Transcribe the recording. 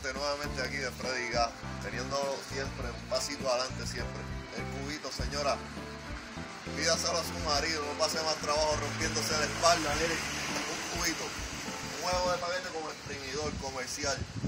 gente nuevamente aquí de Freddy Gas, teniendo siempre un pasito adelante siempre. El cubito, señora, pídaselo a su marido, no pase más trabajo rompiéndose la espalda, mire, un cubito, un huevo de paquete con exprimidor comercial.